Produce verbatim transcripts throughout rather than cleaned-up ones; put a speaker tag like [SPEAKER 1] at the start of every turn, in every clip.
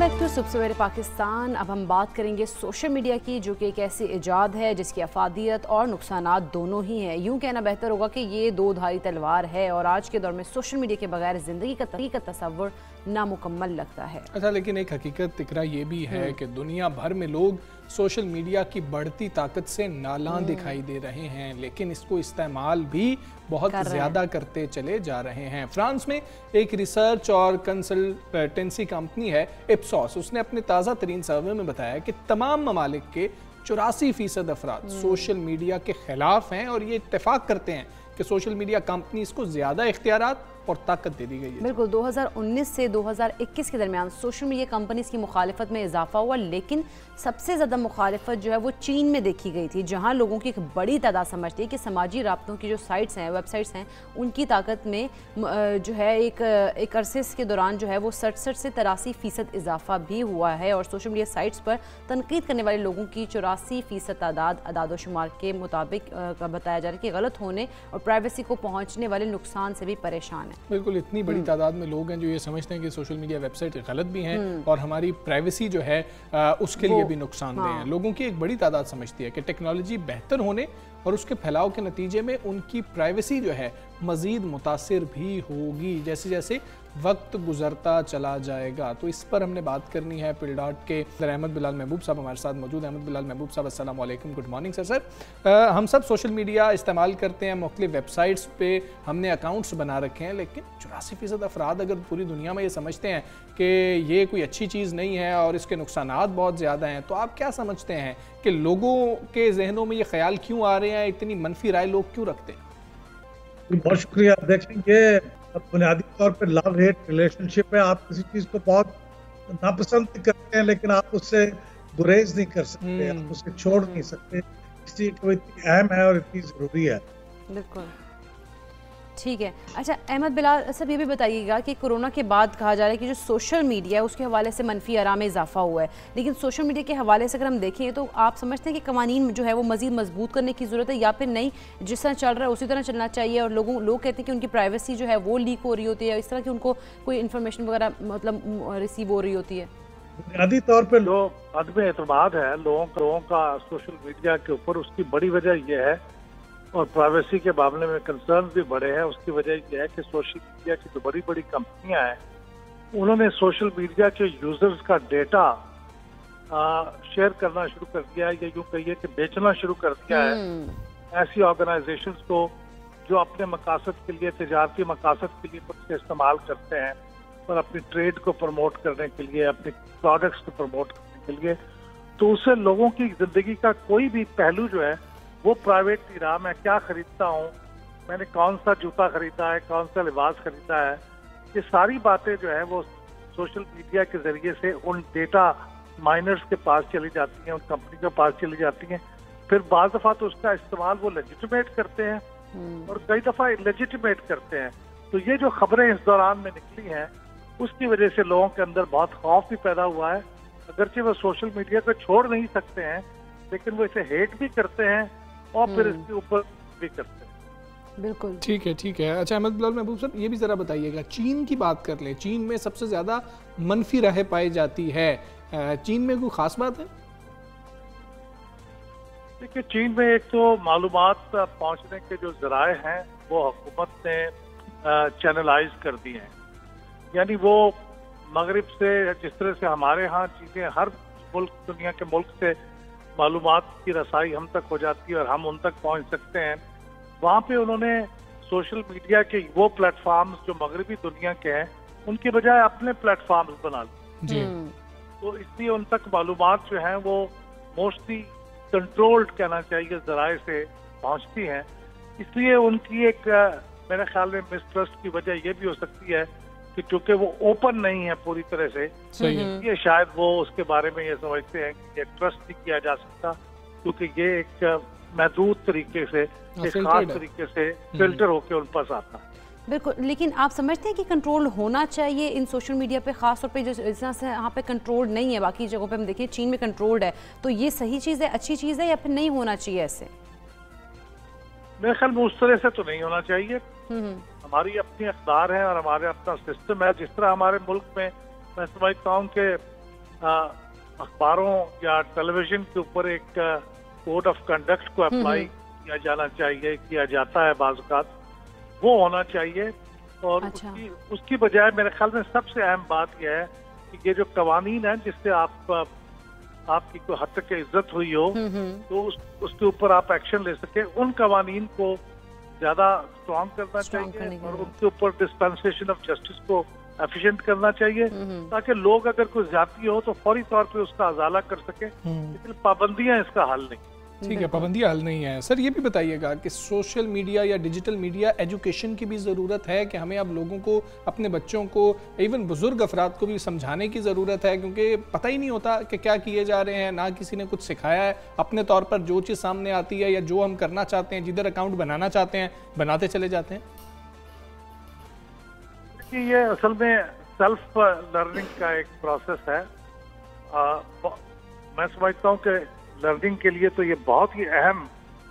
[SPEAKER 1] Back to सुबह सवेरे पाकिस्तान। अब हम बात करेंगे सोशल मीडिया की, जो कि एक ऐसी इजाद है जिसकी अफादियत और नुकसानात दोनों ही हैं। यूं कहना बेहतर होगा कि ये दो धारी तलवार है और आज के दौर में सोशल मीडिया के बगैर ज़िंदगी का का तसव्वुर नामुकम्मल लगता है।
[SPEAKER 2] अच्छा, लेकिन एक हकीकत इकरा ये भी है कि दुनिया भर में लोग सोशल मीडिया की बढ़ती ताकत से नालां दिखाई दे रहे हैं, लेकिन इसको इस्तेमाल भी बहुत ज़्यादा करते चले जा रहे हैं। फ्रांस में एक रिसर्च और कंसल्टेंसी कंपनी है इप्सॉस, उसने अपने ताज़ा तरीन सर्वे में बताया कि तमाम ममालिक के चौरासी फीसद अफराद सोशल मीडिया के खिलाफ हैं और ये इत्तेफाक करते हैं कि सोशल मीडिया कंपनीज को ज़्यादा इख्तियारात और ताकत दे दी गई है।
[SPEAKER 1] बिल्कुल, दो हज़ार उन्नीस से दो हज़ार इक्कीस के दरमियान सोशल मीडिया कंपनीज की मुखालिफत में इजाफा हुआ, लेकिन सबसे ज़्यादा मुखालिफत जो है वो चीन में देखी गई थी, जहाँ लोगों की एक बड़ी तादाद समझती है कि समाजी राब्तों की जो साइट्स हैं, वेबसाइट्स हैं, उनकी ताकत में जो है एक एक अरसे के दौरान जो है वो सड़सठ से तिरासी फ़ीसद इजाफा भी हुआ है। और सोशल मीडिया साइट्स पर तनकीद करने वाले लोगों की चौरासी फ़ीसद तादाद अदाद शुमार के मुताबिक बताया जा रहा है कि गलत होने और प्राइवेसी को पहुँचने वाले नुकसान से भी परेशान है।
[SPEAKER 2] बिल्कुल, इतनी बड़ी तादाद में लोग हैं जो ये समझते हैं कि सोशल मीडिया वेबसाइट गलत भी हैं और हमारी प्राइवेसी जो है आ, उसके लिए भी नुकसानदेह हाँ। है। लोगों की एक बड़ी तादाद समझती है कि टेक्नोलॉजी बेहतर होने और उसके फैलाव के नतीजे में उनकी प्राइवेसी जो है मज़ीद मुतासिर भी होगी जैसे जैसे वक्त गुजरता चला जाएगा। तो इस पर हमने बात करनी है। पिलडाट के अहमद बिलाल महबूब साहब हमारे साथ मौजूद हैं। अहमद बिलाल महबूब साहब, अस्सलाम वालेकुम, गुड मॉर्निंग सर। सर आ, हम सब सोशल मीडिया इस्तेमाल करते हैं, मुख्तलिफ वेबसाइट्स पे हमने अकाउंट्स बना रखे हैं, लेकिन चौरासी फ़ीसद अफराद अगर पूरी दुनिया में ये समझते हैं कि ये कोई अच्छी चीज़ नहीं है और इसके नुकसानात बहुत ज़्यादा हैं, तो आप क्या समझते हैं कि लोगों के जहनों में ये ख्याल क्यों आ रहे हैं, इतनी मनफी राय लोग क्यों रखते हैं?
[SPEAKER 3] बहुत शुक्रिया। देखेंगे, बुनियादी तौर पर लव हेट रिलेशनशिप है। आप किसी चीज को बहुत नापसंद करते हैं, लेकिन आप उससे गुरेज नहीं कर सकते, आप उसे छोड़ नहीं सकते, इसलिए वो इतनी अहम है और इतनी जरूरी है।
[SPEAKER 1] बिल्कुल ठीक है। अच्छा अहमद बिलाल साहब, ये भी बताइएगा कि कोरोना के बाद कहा जा रहा है कि जो सोशल मीडिया है उसके हवाले से मनफी आरा में इजाफा हुआ है, लेकिन सोशल मीडिया के हवाले से अगर हम देखें तो आप समझते हैं कि कवानीन जो है वो मज़ीद मजबूत करने की ज़रूरत है, या फिर नहीं जिस तरह चल रहा है उसी तरह चलना चाहिए? और लोगों लोग कहते हैं कि उनकी प्राइवेसी जो है वो लीक हो रही होती है, इस तरह की उनको कोई इन्फॉर्मेशन वगैरह मतलब रिसीव हो रही होती है।
[SPEAKER 3] बुनियादी तौर पर
[SPEAKER 4] लोग अदम एतमाद है लोगों लोगों का सोशल मीडिया के ऊपर, उसकी बड़ी वजह यह है, और प्राइवेसी के मामले में कंसर्न भी बड़े हैं। उसकी वजह यह है कि सोशल मीडिया की जो बड़ी बड़ी कंपनियां हैं उन्होंने सोशल मीडिया के यूजर्स का डेटा शेयर करना शुरू कर दिया है, या यूँ कहिए कि बेचना शुरू कर दिया है ऐसी ऑर्गेनाइजेशंस को जो अपने मकासद के लिए, तिजारती मकासद के लिए खुद से इस्तेमाल करते हैं और अपनी ट्रेड को प्रमोट करने के लिए, अपने प्रोडक्ट्स को प्रमोट करने के लिए। तो उससे लोगों की जिंदगी का कोई भी पहलू जो है वो प्राइवेट की राह, मैं क्या खरीदता हूँ, मैंने कौन सा जूता खरीदा है, कौन सा लिबास खरीदा है, ये सारी बातें जो है वो सोशल मीडिया के जरिए से उन डेटा माइनर्स के पास चली जाती हैं, उन कंपनी के पास चली जाती हैं। फिर बाज़ दफ़ा तो उसका इस्तेमाल वो लेजिटिमेट करते हैं और कई दफ़ा इलेजिटिमेट करते हैं। तो ये जो खबरें इस दौरान में निकली हैं उसकी वजह से लोगों के अंदर बहुत खौफ भी पैदा हुआ है। अगरचे वो सोशल मीडिया को छोड़ नहीं सकते हैं, लेकिन वो इसे हेट भी करते हैं और फिर इसके ऊपर भी करते हैं।
[SPEAKER 1] बिल्कुल
[SPEAKER 2] ठीक है ठीक है। अच्छा अहमद बिलाल महबूब साहब, ये भी ज़रा बताइएगा, चीन की बात कर लें। चीन में सबसे ज़्यादा मनफी राहें पाई जाती है, चीन में कोई ख़ास बात है?
[SPEAKER 4] देखिए, चीन में एक तो मालूमात पहुंचने के जो जराए हैं वो हुकूमत ने चैनलाइज कर दिए हैं, यानी वो मगरिब से, जिस तरह से हमारे यहाँ चीज़ें हर मुल्क, दुनिया के मुल्क से मालूमात की रसाई हम तक हो जाती है और हम उन तक पहुंच सकते हैं, वहाँ पे उन्होंने सोशल मीडिया के वो प्लेटफॉर्म्स जो मगरबी दुनिया के हैं उनके बजाय अपने प्लेटफॉर्म्स बना लिए। तो इसलिए उन तक मालूमात जो हैं वो मोस्टली कंट्रोल्ड, कहना चाहिए, जराए से पहुँचती हैं। इसलिए उनकी एक मेरे ख्याल में मिसट्रस्ट की वजह ये भी हो सकती है कि चूंकि वो ओपन नहीं है पूरी तरह से, ये शायद वो उसके बारे में ये समझते हैं कि ये ट्रस्ट नहीं किया जा सकता, क्योंकि ये एक महदूद तरीके से, एक खास तरीके से फिल्टर होकर उन पास आता है।
[SPEAKER 1] बिल्कुल, लेकिन आप समझते हैं कि कंट्रोल होना चाहिए इन सोशल मीडिया पे, खास तौर पे जिस तरह से यहाँ पे कंट्रोल नहीं है, बाकी जगहों पे हम देखिए चीन में कंट्रोल्ड है, तो ये सही चीज़ है, अच्छी चीज़ है, या फिर नहीं होना चाहिए ऐसे?
[SPEAKER 4] मेरे ख्याल में उस तरह से तो नहीं होना चाहिए। हमारी अपनी अखबार है और हमारे अपना सिस्टम है। जिस तरह हमारे मुल्क में मैं समझता हूँ कि अखबारों या टेलीविजन के ऊपर एक कोड ऑफ कंडक्ट को अप्लाई किया जाना चाहिए, किया जाता है बाज़ औक़ात, वो होना चाहिए। और
[SPEAKER 1] अच्छा।
[SPEAKER 4] उसकी उसकी बजाय मेरे ख्याल में सबसे अहम बात यह है कि ये जो कवानीन है जिससे आप आपकी कोई हद तक इज्जत हुई हो तो उस, उसके ऊपर आप एक्शन ले सके, उन कवानीन को ज्यादा स्ट्रॉन्ग करना चाहिए और उनके ऊपर डिस्पेंसेशन ऑफ जस्टिस को एफिशिएंट करना चाहिए, ताकि लोग अगर कोई ज्यादती हो तो फौरी तौर पे उसका अजाला कर सके। लेकिन पाबंदियां इसका हल नहीं।
[SPEAKER 2] ठीक है, पाबंदियाँ हल नहीं है। सर ये भी बताइएगा कि सोशल मीडिया या डिजिटल मीडिया एजुकेशन की भी ज़रूरत है कि हमें अब लोगों को, अपने बच्चों को, इवन बुजुर्ग अफराद को भी समझाने की ज़रूरत है, क्योंकि पता ही नहीं होता कि क्या किए जा रहे हैं, ना किसी ने कुछ सिखाया है। अपने तौर पर जो चीज़ सामने आती है या जो हम करना चाहते हैं, जिधर अकाउंट बनाना चाहते हैं, बनाते चले जाते हैं।
[SPEAKER 4] ये असल में सेल्फ लर्निंग का एक प्रोसेस है। आ, मैं समझता हूँ कि लर्निंग के लिए तो ये बहुत ही अहम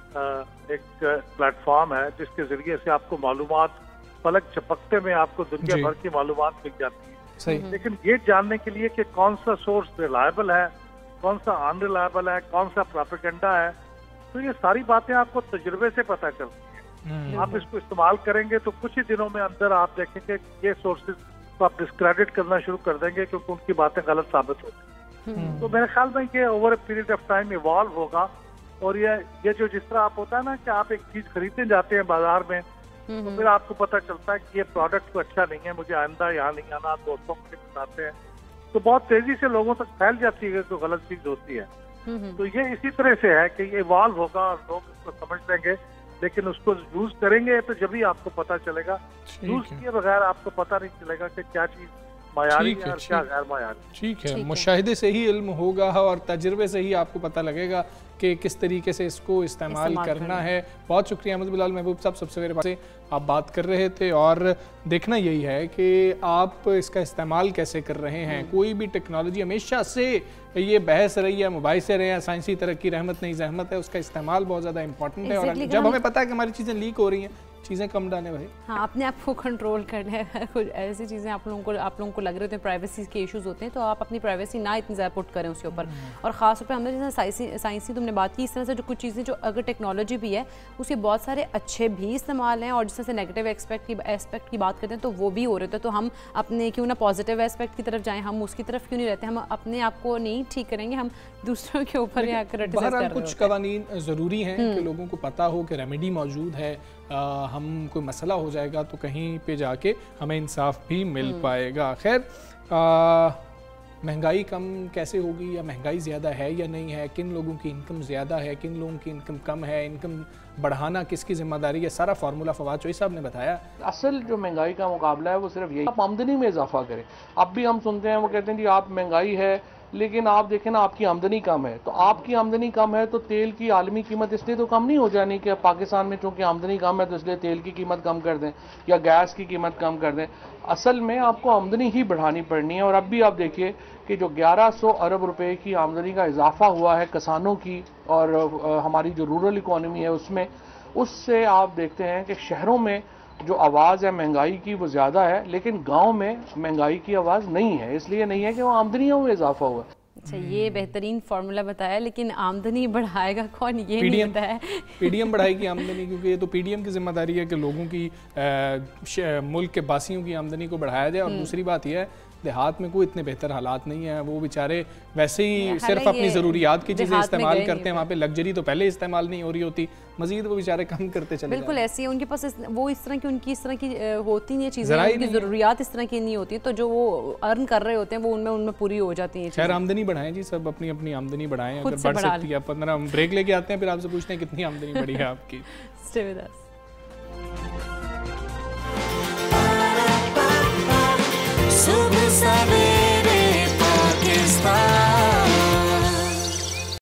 [SPEAKER 4] एक प्लेटफॉर्म है जिसके जरिए से आपको मालूमात पलक झपकते में आपको दुनिया भर की मालूमात मिल जाती है।
[SPEAKER 2] सही।
[SPEAKER 4] लेकिन ये जानने के लिए कि कौन सा सोर्स रिलायबल है, कौन सा अनरिलायबल है, कौन सा प्रोपेगेंडा है, तो ये सारी बातें आपको तजुर्बे से पता चलती है। आप इसको इस्तेमाल करेंगे तो कुछ ही दिनों में अंदर आप देखेंगे ये सोर्सेज को आप डिस्क्रेडिट करना शुरू कर देंगे क्योंकि उनकी बातें गलत साबित होती हैं। तो मेरे ख्याल में ये over a period of time evolve होगा। और ये ये जो जिस तरह आप होता है ना कि आप एक चीज खरीदने जाते हैं बाजार में, तो फिर आपको पता चलता है कि ये प्रोडक्ट तो अच्छा नहीं है, मुझे आइंदा यहाँ नहीं आना, दोस्तों को बताते हैं, तो बहुत तेजी से लोगों तक फैल जाती है तो गलत चीज होती है। तो ये इसी तरह से है कि ये इवॉल्व होगा और लोग इसको समझ लेंगे, लेकिन उसको यूज करेंगे तो जब ही आपको पता चलेगा। यूज किए बगैर आपको पता नहीं चलेगा कि क्या चीज मायारी है और क्या गैर मायारी।
[SPEAKER 2] ठीक है, मुशाहिदे से ही इल्म होगा और तजुर्बे से ही आपको पता लगेगा कि किस तरीके से इसको इस्तेमाल करना है। बहुत शुक्रिया अहमद बिलाल महबूब साहब, सबसे मेरे पास से आप बात कर रहे थे और देखना यही है कि आप इसका इस्तेमाल कैसे कर रहे हैं। कोई भी टेक्नोलॉजी हमेशा से ये बहस रही है, मुबाहिसे रहे हैं, साइंसी तरक्की रहमत नहीं जहमत है, उसका इस्तेमाल बहुत ज़्यादा इंपॉर्टेंट है। और जब हमें पता है कि हमारी चीज़ें लीक हो रही हैं, चीज़ें कम डालें भाई।
[SPEAKER 1] हाँ, अपने आप को कंट्रोल करना है। कुछ ऐसी चीज़ें आप लोगों को आप लोगों को लग रहे होते हैं प्राइवेसी के इश्यूज होते हैं, तो आप अपनी प्राइवेसी ना इतनी ज़्यादा पुट करें उसके ऊपर। और ख़ास तौर पर हमने जैसे साइंसी साइंसी तुमने बात की, इस तरह से जो कुछ चीज़ें जो अगर टेक्नोलॉजी भी है उसके बहुत सारे अच्छे भी इस्तेमाल हैं और जिस तरह से नेगेटिव एस्पेक्ट की एस्पेक्ट की बात करते हैं तो वो भी हो रहे थे। तो हम अपने क्यों ना पॉजिटिव एस्पेक्ट की तरफ जाएं, हम उसकी तरफ क्यों नहीं रहते, हम अपने आप को नहीं ठीक करेंगे, हम दूसरों के ऊपर या क्रिटिसाइज कर रहे
[SPEAKER 2] कुछ कवानीन ज़रूरी हैं कि लोगों को पता हो कि रेमेडी मौजूद है। आ, हम कोई मसला हो जाएगा तो कहीं पे जाके हमें इंसाफ भी मिल पाएगा। खैर, महंगाई कम कैसे होगी या महंगाई ज़्यादा है या नहीं है, किन लोगों की इनकम ज़्यादा है, किन लोगों की इनकम कम है, इनकम बढ़ाना किसकी जिम्मेदारी है, सारा फार्मूला फवाद चौधरी साहब ने बताया।
[SPEAKER 5] असल जो महंगाई का मुकाबला है वो सिर्फ यही, आप आमदनी में इजाफा करें। अब भी हम सुनते हैं वो कहते हैं जी आप महंगाई है लेकिन आप देखें ना आपकी आमदनी कम है, तो आपकी आमदनी कम है तो तेल की आलमी कीमत इसलिए तो कम नहीं हो जानी कि पाकिस्तान में चूंकि आमदनी कम है तो इसलिए तेल की कीमत कम कर दें या गैस की कीमत कम कर दें। असल में आपको आमदनी ही बढ़ानी पड़नी है। और अब भी आप देखिए कि जो ग्यारह सौ अरब रुपए की आमदनी का इजाफा हुआ है किसानों की और हमारी जो रूरल इकोनॉमी है उसमें, उससे आप देखते हैं कि शहरों में जो आवाज़ है महंगाई की वो ज़्यादा है लेकिन गांव में महंगाई की आवाज़ नहीं है। इसलिए नहीं है कि वो आमदनियों में इजाफा हुआ।
[SPEAKER 1] अच्छा, ये बेहतरीन फार्मूला बताया, लेकिन आमदनी बढ़ाएगा कौन ये नहीं बताया।
[SPEAKER 2] पीडीएम बढ़ाएगी आमदनी, क्योंकि ये तो पीडीएम की जिम्मेदारी है कि लोगों की आ, मुल्क के बासियों की आमदनी को बढ़ाया जाए। और दूसरी बात यह है देहात में कोई इतने बेहतर हालात नहीं है, वो बेचारे वैसे ही सिर्फ अपनी ज़रूरियात की चीज़ें इस्तेमाल करते हैं। वहाँ पे लग्जरी तो पहले इस्तेमाल नहीं हो रही होती, मजीद वो बेचारे कम करते चले।
[SPEAKER 1] बिल्कुल ऐसी है, उनके पास इस, वो इस तरह की उनकी इस तरह की होती नहीं है चीज़ें, उनकी ज़रूरियात इस तरह की नहीं होती, तो जो वो अर्न कर रहे होते हैं वो उनमें उनमें पूरी हो जाती है।
[SPEAKER 2] खैर, आमदनी बढ़ाएं जी, सब अपनी अपनी आमदनी बढ़ाएं, अगर बढ़ सकती है। पंद्रह हम ब्रेक लेके आते हैं, फिर आपसे पूछते हैं कितनी आमदनी बढ़ी है आपकी।
[SPEAKER 1] Stay with us.
[SPEAKER 6] Super seven